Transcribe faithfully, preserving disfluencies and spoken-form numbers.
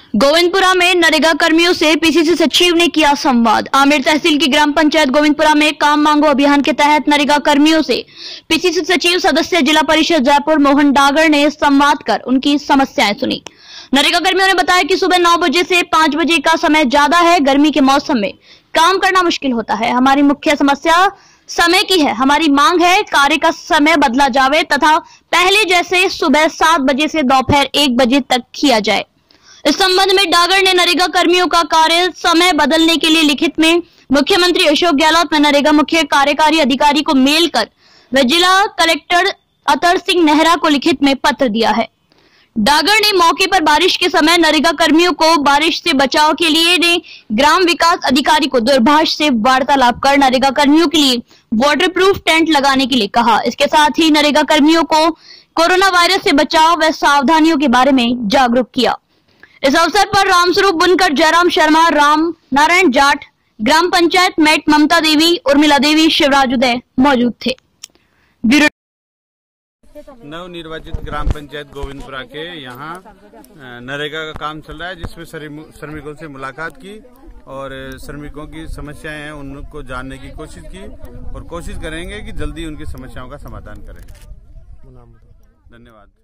गोविंदपुरा में नरेगा कर्मियों से पीसीसी सचिव ने किया संवाद। आमेर तहसील की ग्राम पंचायत गोविंदपुरा में काम मांगो अभियान के तहत नरेगा कर्मियों से पीसीसी सचिव सदस्य जिला परिषद जयपुर मोहन डागर ने संवाद कर उनकी समस्याएं सुनी। नरेगा कर्मियों ने बताया कि सुबह नौ बजे से पांच बजे का समय ज्यादा है। गर्मी के मौसम में काम करना मुश्किल होता है। हमारी मुख्य समस्या समय की है। हमारी मांग है कार्य का समय बदला जावे तथा पहले जैसे सुबह सात बजे से दोपहर एक बजे तक किया जाए। इस संबंध में डागर ने नरेगा कर्मियों का कार्य समय बदलने के लिए लिखित में मुख्यमंत्री अशोक गहलोत व नरेगा मुख्य कार्यकारी अधिकारी को मेल कर व जिला कलेक्टर अतर सिंह नेहरा को लिखित में पत्र दिया है। डागर ने मौके पर बारिश के समय नरेगा कर्मियों को बारिश से बचाव के लिए ने ग्राम विकास अधिकारी को दूरभाष से वार्तालाप कर नरेगा कर्मियों के लिए वाटरप्रूफ टेंट लगाने के लिए कहा। इसके साथ ही नरेगा कर्मियों को कोरोना वायरस से बचाव व सावधानियों के बारे में जागरूक किया। इस अवसर पर रामस्वरूप बुनकर, जयराम शर्मा, राम नारायण जाट, ग्राम पंचायत मेट ममता देवी, उर्मिला देवी, शिवराज उदय मौजूद थे। नव निर्वाचित ग्राम पंचायत गोविंदपुरा के यहाँ नरेगा का काम चल रहा है, जिसमें श्रमिकों से मुलाकात की और श्रमिकों की समस्याएं हैं उनको जानने की कोशिश की और कोशिश करेंगे कि जल्दी उनकी समस्याओं का समाधान करें। धन्यवाद।